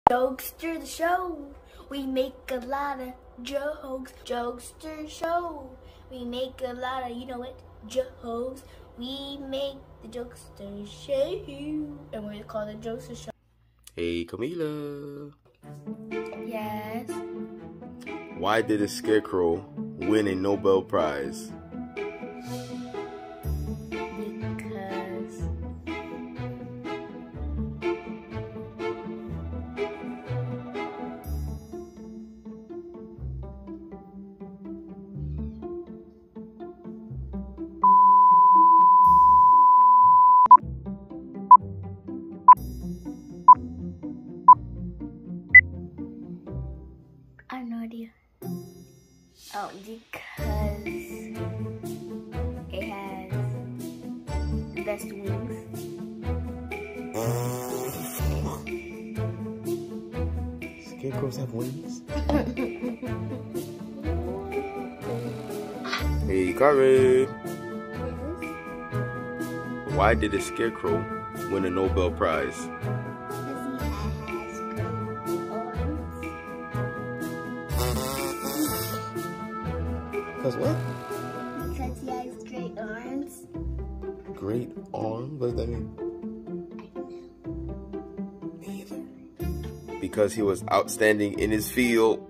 Jokester the show. We make a lot of jokes. Jokester show. We make a lot of, you know what, jokes. We make the Jokester show. And we call it Jokester show. Hey, Camila. Yes. Why did a scarecrow win a Nobel Prize? I have no idea. Oh, because it has the best wings. Scarecrows have wings? Hey, Karen. Why did a scarecrow win a Nobel Prize? Because what? Because he has great arms. Great arm? What does that mean? I don't know. Because he was outstanding in his field.